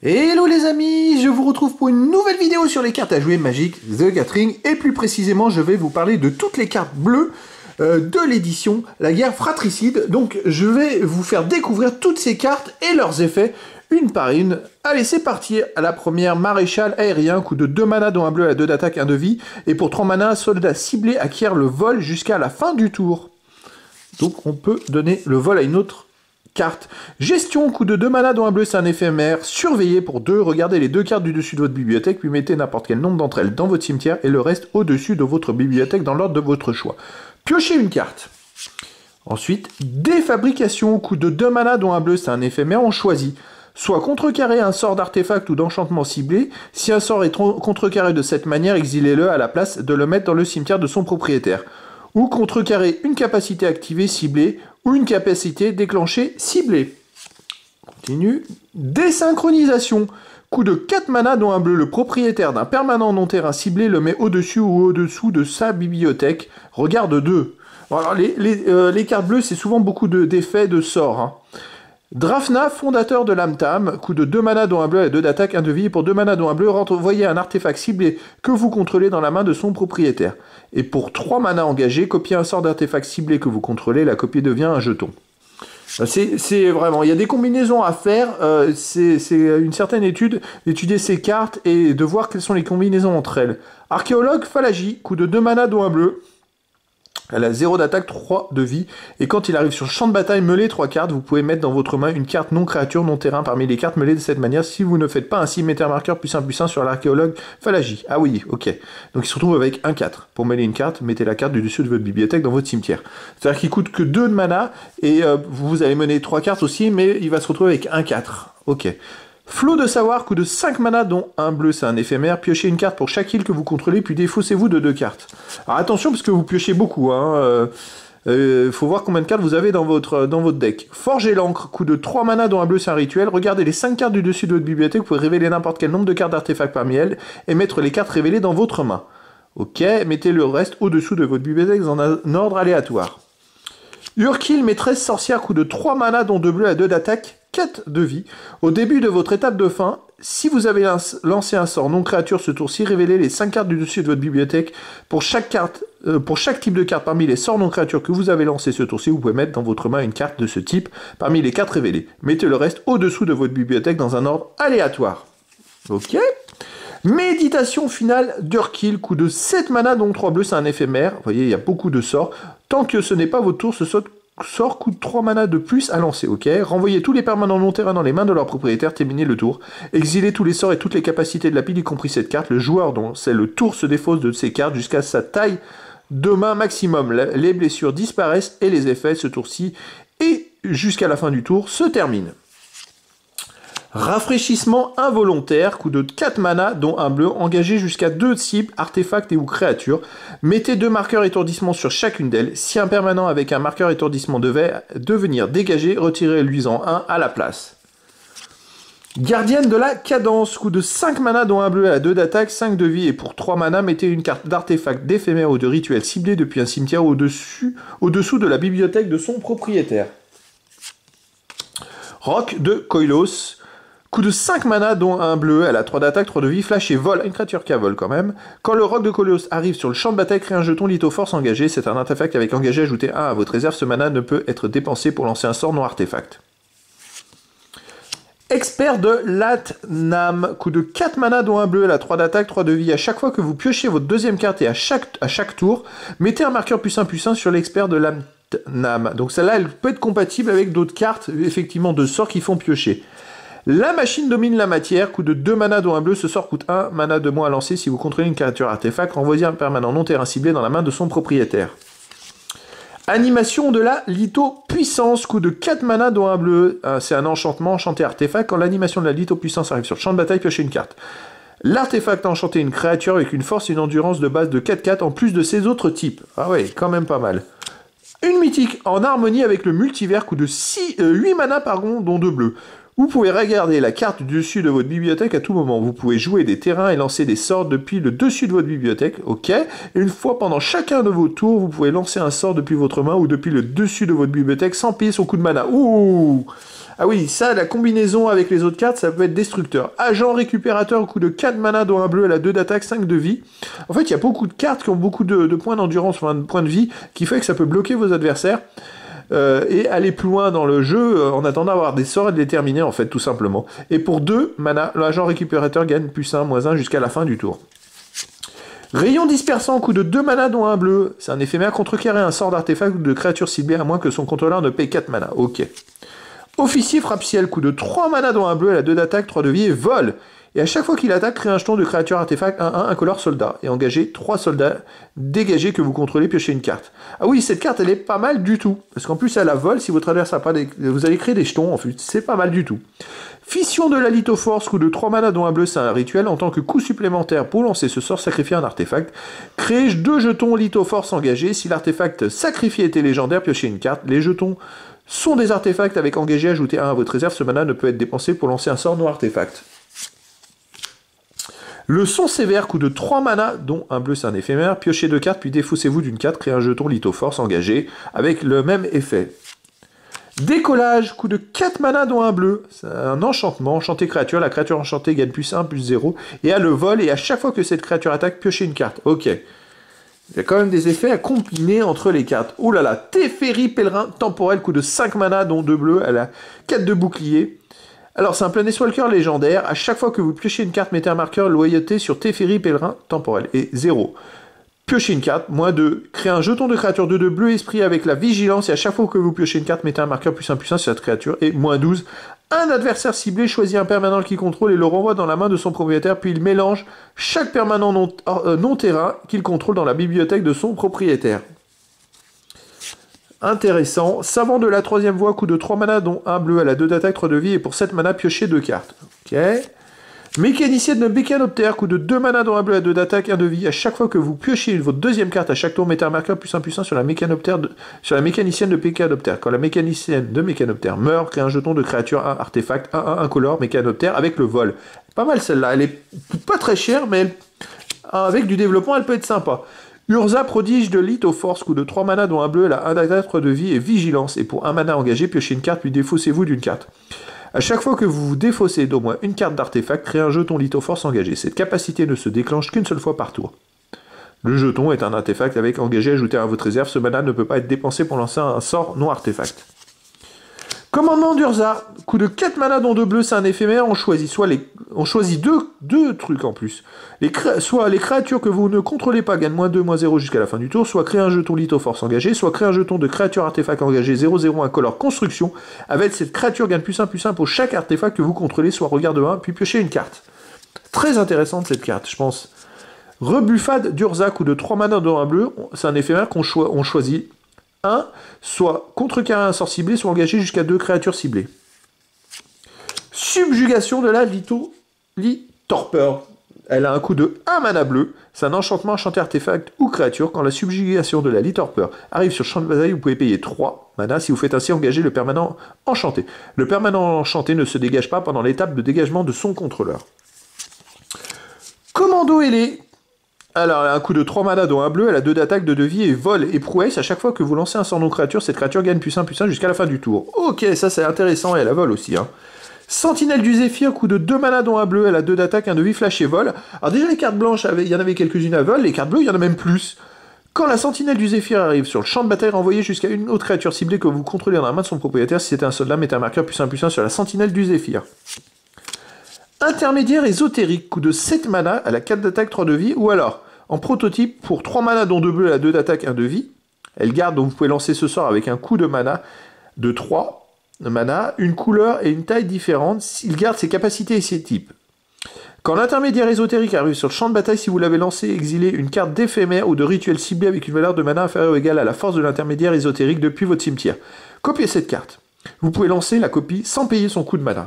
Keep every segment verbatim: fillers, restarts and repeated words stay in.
Hello les amis, je vous retrouve pour une nouvelle vidéo sur les cartes à jouer Magic The Gathering et plus précisément je vais vous parler de toutes les cartes bleues euh, de l'édition La Guerre Fratricide. Donc je vais vous faire découvrir toutes ces cartes et leurs effets une par une. Allez, c'est parti. À la première, Maréchal Aérien, coût de deux mana dont un bleu à deux d'attaque, un de vie, et pour trois mana, soldat ciblé acquiert le vol jusqu'à la fin du tour. Donc on peut donner le vol à une autre carte. Gestion, coût de deux mana dont un bleu, c'est un éphémère. Surveillez pour deux, regardez les deux cartes du dessus de votre bibliothèque, puis mettez n'importe quel nombre d'entre elles dans votre cimetière et le reste au-dessus de votre bibliothèque dans l'ordre de votre choix. Piochez une carte. Ensuite, Défabrication, coût de deux mana dont un bleu, c'est un éphémère, on choisit. Soit contrecarrer un sort d'artefact ou d'enchantement ciblé. Si un sort est contrecarré de cette manière, exilez-le à la place de le mettre dans le cimetière de son propriétaire. Ou contrecarrer une capacité activée ciblée ou une capacité déclenchée ciblée. Continue. Désynchronisation. Coût de quatre mana dont un bleu, le propriétaire d'un permanent non-terrain ciblé le met au-dessus ou au-dessous de sa bibliothèque. Regarde deux. Alors, les, les, euh, les cartes bleues, c'est souvent beaucoup d'effets de, de sorts. Hein. Drafna, fondateur de l'Amtam, coût de deux mana dont un bleu et deux d'attaque, un de vie, et pour deux mana dont un bleu, renvoyez un artefact ciblé que vous contrôlez dans la main de son propriétaire. Et pour trois mana engagés, copiez un sort d'artefact ciblé que vous contrôlez, la copie devient un jeton. C'est vraiment, il y a des combinaisons à faire, euh, c'est une certaine étude d'étudier ces cartes et de voir quelles sont les combinaisons entre elles. Archéologue Phalangie, coût de deux mana dont un bleu. Elle a zéro d'attaque, trois de vie, et quand il arrive sur le champ de bataille, mêlez trois cartes, vous pouvez mettre dans votre main une carte non créature, non terrain parmi les cartes mêlées de cette manière. Si vous ne faites pas ainsi, mettez un marqueur plus un plus un sur l'archéologue Phalangie. Ah oui, ok. Donc il se retrouve avec un quatre. Pour mêler une carte, mettez la carte du dessus de votre bibliothèque dans votre cimetière. C'est-à-dire qu'il coûte que deux de mana, et euh, vous allez mener trois cartes aussi, mais il va se retrouver avec un quatre. Ok. Flot de savoir, coût de cinq mana dont un bleu, c'est un éphémère. Piochez une carte pour chaque île que vous contrôlez, puis défaussez-vous de deux cartes. Alors attention, parce que vous piochez beaucoup. Hein. Euh, euh, faut voir combien de cartes vous avez dans votre, dans votre deck. Forger l'encre, coût de trois mana dont un bleu, c'est un rituel. Regardez les cinq cartes du dessus de votre bibliothèque, vous pouvez révéler n'importe quel nombre de cartes d'artefacts parmi elles, et mettre les cartes révélées dans votre main. Ok, mettez le reste au-dessous de votre bibliothèque dans un ordre aléatoire. Urkil, maîtresse sorcière, coût de trois mana dont deux bleus à deux d'attaque, quatre de vie. Au début de votre étape de fin, si vous avez lancé un sort non créature ce tour-ci, révélez les cinq cartes du dessus de votre bibliothèque. Pour chaque, carte, euh, pour chaque type de carte parmi les sorts non créatures que vous avez lancé ce tour-ci, vous pouvez mettre dans votre main une carte de ce type parmi les cartes révélées. Mettez le reste au-dessous de votre bibliothèque dans un ordre aléatoire. Ok. Méditation finale d'Urkil, coût de sept mana dont trois bleus, c'est un éphémère. Vous voyez, il y a beaucoup de sorts. Tant que ce n'est pas votre tour, ce sort coûte trois mana de plus à lancer, ok. Renvoyez tous les permanents non-terrain dans les mains de leur propriétaire, terminez le tour. Exilez tous les sorts et toutes les capacités de la pile, y compris cette carte. Le joueur dont c'est le tour se défausse de ces cartes jusqu'à sa taille de main maximum. Les blessures disparaissent et les effets ce tour-ci et jusqu'à la fin du tour se terminent. Rafraîchissement involontaire, coût de quatre mana, dont un bleu, engagé jusqu'à deux cibles, artefacts et ou créatures. Mettez deux marqueurs étourdissement sur chacune d'elles. Si un permanent avec un marqueur étourdissement devait devenir dégagé, retirez-lui-en un à la place. Gardienne de la cadence, coût de cinq mana, dont un bleu à deux d'attaque, cinq de vie, et pour trois mana, mettez une carte d'artefact, d'éphémère ou de rituel ciblé depuis un cimetière au-dessus, au-dessous de la bibliothèque de son propriétaire. Roc de Koilos. Coût de cinq mana, dont un bleu, elle a trois d'attaque, trois de vie, flash et vol, une créature qui a vol quand même. Quand le roc de Koilos arrive sur le champ de bataille, créez un jeton lithoforce engagé, c'est un artefact avec engagé, ajoutez un à votre réserve, ce mana ne peut être dépensé pour lancer un sort non artefact. Expert de Latnam, coût de quatre mana, dont un bleu, elle a trois d'attaque, trois de vie. À chaque fois que vous piochez votre deuxième carte et à chaque, à chaque tour, mettez un marqueur plus un plus un sur l'expert de Latnam. Donc celle-là, elle peut être compatible avec d'autres cartes, effectivement, de sorts qui font piocher. La machine domine la matière, coût de deux mana dont un bleu, ce sort coûte un mana de moins à lancer si vous contrôlez une créature artefact, renvoyez un permanent non-terrain ciblé dans la main de son propriétaire. Animation de la lithopuissance, coût de quatre mana dont un bleu, c'est un enchantement, enchanté artefact, quand l'animation de la lithopuissance arrive sur le champ de bataille, piochez une carte. L'artefact a enchanté une créature avec une force et une endurance de base de quatre quatre en plus de ses autres types. Ah ouais, quand même pas mal. Une mythique en harmonie avec le multivers, coût de six, euh, huit mana pardon, dont deux bleus. Vous pouvez regarder la carte du dessus de votre bibliothèque à tout moment. Vous pouvez jouer des terrains et lancer des sorts depuis le dessus de votre bibliothèque. Ok. Et une fois pendant chacun de vos tours, vous pouvez lancer un sort depuis votre main ou depuis le dessus de votre bibliothèque sans payer son coup de mana. Ouh! Ah oui, ça, la combinaison avec les autres cartes, ça peut être destructeur. Agent récupérateur, coup de quatre mana, dont un bleu, elle a deux d'attaque, cinq de vie. En fait, il y a beaucoup de cartes qui ont beaucoup de, de points d'endurance, enfin de points de vie, qui fait que ça peut bloquer vos adversaires. Euh, et aller plus loin dans le jeu euh, en attendant d'avoir des sorts et de les terminer en fait tout simplement. Et pour deux mana, l'agent récupérateur gagne plus un, moins un jusqu'à la fin du tour. Rayon dispersant, coup de deux mana dont un bleu, c'est un éphémère, contrecarrer un sort d'artefact ou de créature ciblée à moins que son contrôleur ne paye quatre mana. Ok. Officier frappe ciel, coup de trois mana dont un bleu, elle a deux d'attaque, trois de vie et vole. Et à chaque fois qu'il attaque, crée un jeton de créature artefact un un incolore soldat. Et engagez trois soldats dégagés que vous contrôlez, piochez une carte. Ah oui, cette carte, elle est pas mal du tout. Parce qu'en plus, elle a vol, si votre adversaire n'a pas des... Vous allez créer des jetons, en fait. C'est pas mal du tout. Fission de la lithoforce, coup de trois mana dont un bleu, c'est un rituel. En tant que coup supplémentaire pour lancer ce sort, sacrifier un artefact. Créez deux jetons lithoforce engagés. Si l'artefact sacrifié était légendaire, piochez une carte. Les jetons sont des artefacts avec engagé, ajoutez un à votre réserve. Ce mana ne peut être dépensé pour lancer un sort non artefact. Le son sévère, coup de trois mana, dont un bleu c'est un éphémère, piochez deux cartes, puis défaussez-vous d'une carte, créez un jeton lithoforce engagé, avec le même effet. Décollage, coup de quatre mana, dont un bleu, c'est un enchantement, enchanté créature, la créature enchantée gagne plus un, plus zéro, et a le vol, et à chaque fois que cette créature attaque, piochez une carte. Ok. Il y a quand même des effets à combiner entre les cartes. Oh là là, Teferi, pèlerin temporel, coup de cinq mana, dont deux bleus, elle a quatre de bouclier. Alors, c'est un Planeswalker légendaire. À chaque fois que vous piochez une carte, mettez un marqueur loyauté sur Teferi, pèlerin temporel. Et zéro. Piochez une carte, moins deux. Créez un jeton de créature deux de bleu esprit avec la vigilance. Et à chaque fois que vous piochez une carte, mettez un marqueur plus un plus un sur cette créature. Et moins douze. Un adversaire ciblé choisit un permanent qu'il contrôle et le renvoie dans la main de son propriétaire. Puis il mélange chaque permanent non, euh, non terrain qu'il contrôle dans la bibliothèque de son propriétaire. Intéressant. Savant de la troisième voie, coup de trois mana, dont un bleu, elle a deux d'attaque, trois de vie, et pour sept mana, piochez deux cartes. Ok. Mécanicien de Mécanoptère, coup de deux mana, dont un bleu, elle a deux d'attaque, un de vie. À chaque fois que vous piochez votre deuxième carte, à chaque tour, mettez un marqueur plus un plus un sur la Mécanoptère de... sur la mécanicienne de Mécanoptère. Quand la mécanicienne de Mécanoptère meurt, crée un jeton de créature un artefact un un incolore Mécanoptère avec le vol. Pas mal celle-là. Elle est pas très chère, mais elle... avec du développement, elle peut être sympa. Urza, prodige de lithoforce, coup de trois mana dont un bleu, elle a un d'attaque de vie et vigilance. Et pour un mana engagé, piochez une carte, puis défaussez-vous d'une carte. À chaque fois que vous vous défaussez d'au moins une carte d'artefact, créez un jeton lithoforce engagé. Cette capacité ne se déclenche qu'une seule fois par tour. Le jeton est un artefact avec engagé ajouté à votre réserve. Ce mana ne peut pas être dépensé pour lancer un sort non artefact. Commandement d'Urza, coup de quatre mana dont deux bleus, c'est un éphémère, on choisit soit les... on choisit deux, deux trucs en plus. Les cré... Soit les créatures que vous ne contrôlez pas gagnent moins deux, moins zéro jusqu'à la fin du tour, soit créer un jeton lithoforce engagé, soit créer un jeton de créature artefact engagé zéro zéro incolore construction. Avec cette créature gagne plus un plus un pour chaque artefact que vous contrôlez, soit regarde un, puis piochez une carte. Très intéressante cette carte, je pense. Rebuffade d'Urza, coup de trois mana dont un bleu, c'est un éphémère qu'on cho... on choisit. un, soit contrecarrer un sort ciblé, soit engager jusqu'à deux créatures ciblées. Subjugation de la litho... Litorpeur. Elle a un coût de un mana bleu. C'est un enchantement enchanté artefact ou créature. Quand la subjugation de la Litorpeur arrive sur le champ de bataille, vous pouvez payer trois mana si vous faites ainsi engager le permanent enchanté. Le permanent enchanté ne se dégage pas pendant l'étape de dégagement de son contrôleur. Commando ailé. Alors, elle a un coup de trois mana dont un bleu, elle a deux d'attaque, deux de vie et vol et prouesse. À chaque fois que vous lancez un sort non créature, cette créature gagne plus un plus un jusqu'à la fin du tour. Ok, ça c'est intéressant et elle a vol aussi. Hein. Sentinelle du Zéphyr, coup de deux mana dont un bleu, elle a deux d'attaque, un de vie, flash et vol. Alors déjà les cartes blanches, il y en avait quelques-unes à vol, les cartes bleues, il y en a même plus. Quand la Sentinelle du Zéphyr arrive sur le champ de bataille, renvoyez jusqu'à une autre créature ciblée que vous contrôlez dans la main de son propriétaire. Si c'était un soldat, mettez un marqueur plus un plus un sur la Sentinelle du Zéphyr. Intermédiaire ésotérique, coup de sept mana, elle a quatre d'attaque, trois de vie, ou alors... En prototype, pour trois mana dont deux bleus, elle a deux d'attaque, un de vie. Elle garde, donc vous pouvez lancer ce sort avec un coup de mana de trois mana, une couleur et une taille différente. Il garde ses capacités et ses types. Quand l'intermédiaire ésotérique arrive sur le champ de bataille, si vous l'avez lancé, exilez une carte d'éphémère ou de rituel ciblé avec une valeur de mana inférieure ou égale à la force de l'intermédiaire ésotérique depuis votre cimetière. Copiez cette carte. Vous pouvez lancer la copie sans payer son coup de mana.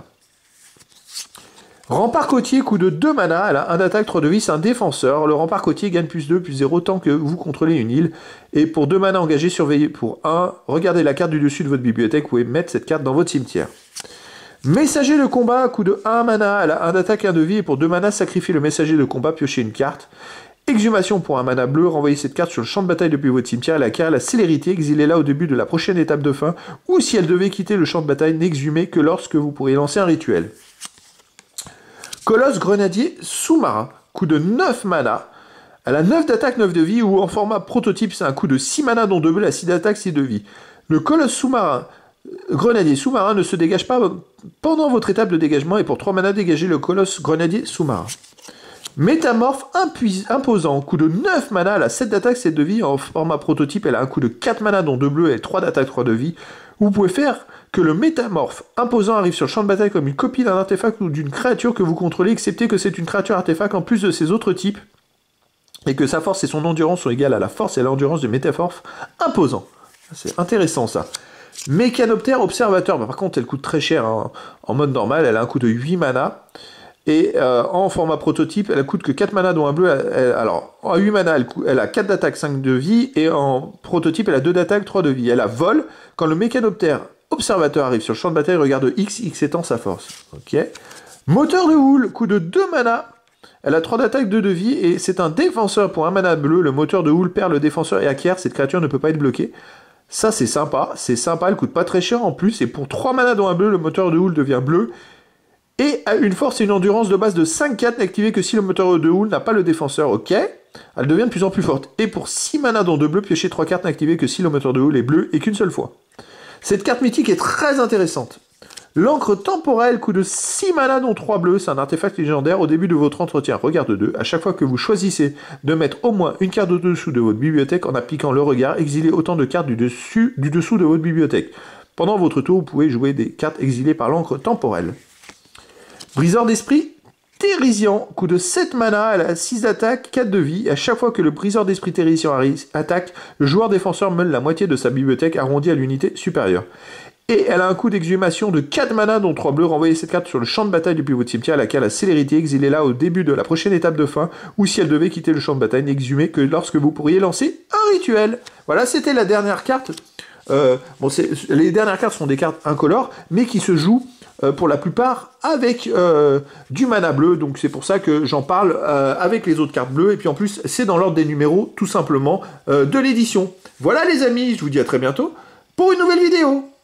Rempart côtier, coup de deux mana, elle a un d'attaque, trois de vie, c'est un défenseur. Le rempart côtier gagne plus deux, plus zéro tant que vous contrôlez une île. Et pour deux mana engagés, surveillez pour un. Regardez la carte du dessus de votre bibliothèque, vous pouvez mettre cette carte dans votre cimetière. Messager de combat, coût de un mana, elle a un d'attaque et un de vie, et pour deux mana, sacrifiez le messager de combat, piochez une carte. Exhumation pour un mana bleu, renvoyez cette carte sur le champ de bataille depuis votre cimetière, elle acquiert la célérité, exilez-la au début de la prochaine étape de fin, ou si elle devait quitter le champ de bataille, n'exhumez que lorsque vous pourriez lancer un rituel. Colosse Grenadier Sous-Marin, coût de neuf mana, elle a neuf d'attaque, neuf de vie, ou en format prototype, c'est un coût de six mana dont deux bleus, à six d'attaque, six de vie. Le Colosse Sous-Marin, Grenadier Sous-Marin ne se dégage pas pendant votre étape de dégagement, et pour trois mana, dégagez le Colosse Grenadier Sous-Marin. Métamorphe imposant, coût de neuf mana, elle a sept d'attaque, sept de vie, en format prototype, elle a un coût de quatre mana dont deux bleus et trois d'attaque, trois de vie. Vous pouvez faire que le métamorphe imposant arrive sur le champ de bataille comme une copie d'un artefact ou d'une créature que vous contrôlez, excepté que c'est une créature artefact en plus de ses autres types, et que sa force et son endurance sont égales à la force et à l'endurance du métamorphe imposant. C'est intéressant ça. Mécanoptère Observateur, bah, par contre elle coûte très cher hein. En mode normal, elle a un coût de huit mana. Et euh, en format prototype, elle coûte que quatre mana dont un bleu. Elle, elle, alors, en huit mana, elle, elle a quatre d'attaque, cinq de vie. Et en prototype, elle a deux d'attaque, trois de vie. Elle a vol. Quand le mécanoptère Observateur arrive sur le champ de bataille, regarde X, X étant sa force. Ok. Moteur de houle, coût de deux mana. Elle a trois d'attaque, deux de vie. Et c'est un défenseur pour un mana bleu. Le moteur de houle perd le défenseur et acquiert. Cette créature ne peut pas être bloquée. Ça, c'est sympa. C'est sympa. Elle coûte pas très cher en plus. Et pour trois mana dont un bleu, le moteur de houle devient bleu. Et a une force et une endurance de base de cinq quatre n'activée que si le moteur de houle n'a pas le défenseur. Ok. Elle devient de plus en plus forte. Et pour six mana dont deux bleus, piochez trois cartes n'activées que si le moteur de houle est bleu et qu'une seule fois. Cette carte mythique est très intéressante. L'encre temporelle, coût de six mana dont trois bleus, c'est un artefact légendaire. Au début de votre entretien, regarde deux. À chaque fois que vous choisissez de mettre au moins une carte au-dessous de votre bibliothèque, en appliquant le regard, exilez autant de cartes du, dessus, du dessous de votre bibliothèque. Pendant votre tour, vous pouvez jouer des cartes exilées par l'encre temporelle. Briseur d'esprit terrifiant, coût de sept mana, elle a six d'attaque, quatre de vie. À chaque fois que le briseur d'esprit terrifiant attaque, le joueur défenseur meule la moitié de sa bibliothèque arrondie à l'unité supérieure. Et elle a un coût d'exhumation de quatre mana dont trois bleus. Renvoyez cette carte sur le champ de bataille depuis votre cimetière, à laquelle la célérité, exilez-la au début de la prochaine étape de fin, ou si elle devait quitter le champ de bataille, n'exhumez que lorsque vous pourriez lancer un rituel. Voilà, c'était la dernière carte. Euh, bon, les dernières cartes sont des cartes incolores, mais qui se jouent euh, pour la plupart avec euh, du mana bleu, donc c'est pour ça que j'en parle euh, avec les autres cartes bleues, et puis en plus c'est dans l'ordre des numéros tout simplement euh, de l'édition. Voilà les amis, je vous dis à très bientôt pour une nouvelle vidéo.